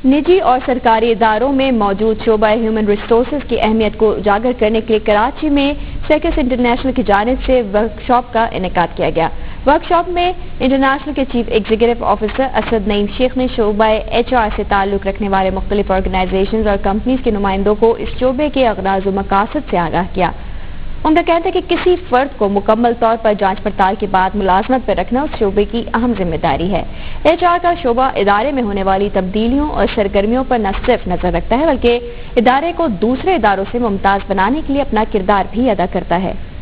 निजी और सरकारी इदारों में मौजूद शोबा ह्यूमन रिसोर्सेज की अहमियत को उजागर करने के लिए कराची में सेकस इंटरनेशनल की जानिब से वर्कशॉप का इनेकाद किया गया। वर्कशॉप में इंटरनेशनल के chief executive officer Asad Naeem Sheikh ने शोबा HR से ताल्लुक रखने वाले मुख्तलिफ ऑर्गेनाइजेशन और कंपनीज के नुमाइंदों को इस शोबे के अगराज व मकासद से आगाह किया। उनका कहना है कि किसी फर्द को मुकम्मल तौर पर जांच पड़ताल के बाद मुलाजमत पर रखना उस शोबे की अहम जिम्मेदारी है। HR का शोबा इदारे में होने वाली तब्दीलियों और सरगर्मियों पर न सिर्फ नजर रखता है बल्कि इदारे को दूसरे इदारों से मुमताज बनाने के लिए अपना किरदार भी अदा करता है।